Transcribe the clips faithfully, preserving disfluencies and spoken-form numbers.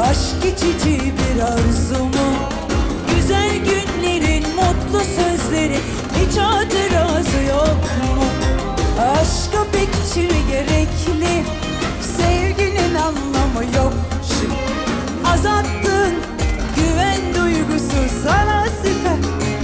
Aşk geçici bir arzu mu? Güzel günlerin mutlu sözleri hiç hatırası yok mu? Aşka bekçi gerekli, sevginin anlamı yok. Şimdi azalttın güven duygusu sana siper.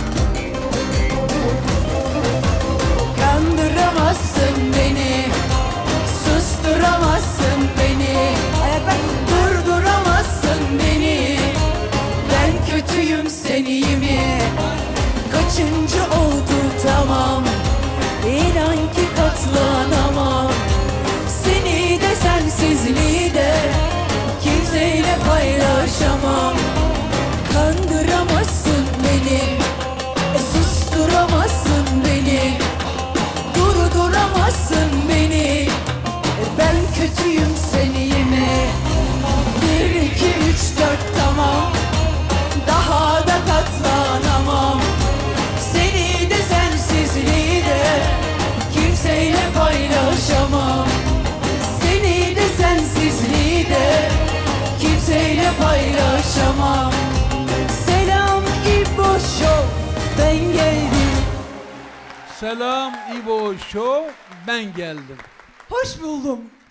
Kandıramazsın beni, susturamazsın beni, durduramazsın beni. Ben kötüyüm sen iyi mi? Kaçıncı oldu tamam, İnan ki katlanamam. Seni de sensizliği de kimseyle paylaşamam. Kandıramazsın beni, e, susturamazsın beni, durduramazsın beni. E, ben kötüyüm sen iyi mi? Bir, iki, üç, dört tamam, daha da katlanamam. Seni de sensizliği de kimseyle paylaşamam. Seni de sensizliği de kimseyle paylaşamam. Selam İbo Show, ben geldim. Selam İbo Show, ben geldim. Hoş buldum.